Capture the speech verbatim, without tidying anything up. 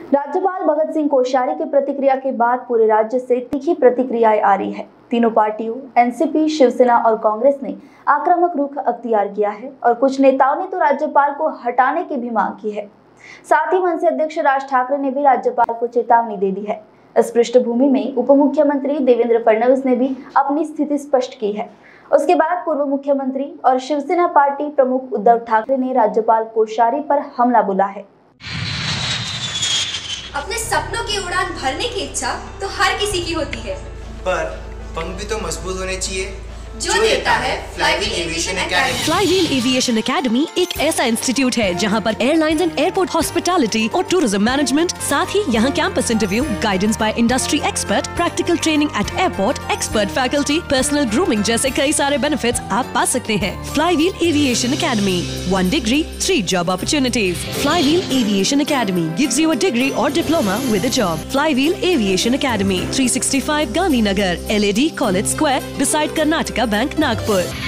राज्यपाल भगत सिंह कोश्यारी की प्रतिक्रिया के बाद पूरे राज्य से तीखी प्रतिक्रियाएं आ रही है। तीनों पार्टियों एनसीपी, शिवसेना और कांग्रेस ने आक्रामक रुख अख्तियार किया है और कुछ नेताओं ने तो राज्यपाल को हटाने की भी मांग की है। साथ ही मनसे अध्यक्ष राज ठाकरे ने भी राज्यपाल को चेतावनी दे दी है। इस पृष्ठभूमि में उप मुख्यमंत्री देवेंद्र फडणवीस ने भी अपनी स्थिति स्पष्ट की है। उसके बाद पूर्व मुख्यमंत्री और शिवसेना पार्टी प्रमुख उद्धव ठाकरे ने राज्यपाल कोश्यारी पर हमला बोला है। अपने सपनों की उड़ान भरने की इच्छा तो हर किसी की होती है, पर पंख भी तो मजबूत होने चाहिए जो देता है Flywheel aviation academy. Flywheel aviation academy एक ऐसा इंस्टीट्यूट है जहां पर एयरलाइंस एंड एयरपोर्ट हॉस्पिटैलिटी और टूरिज्म मैनेजमेंट, साथ ही यहां campus interview, guidance by industry expert, practical training at airport, expert faculty, personal grooming जैसे कई सारे बेनिफिट्स आप पा सकते हैं। Flywheel aviation academy, one degree, three job opportunities. Flywheel aviation academy gives you a degree और diploma with a job. Flywheel aviation academy, three sixty five Gandhinagar, L A D college square, beside Karnataka Bank, Nagpur।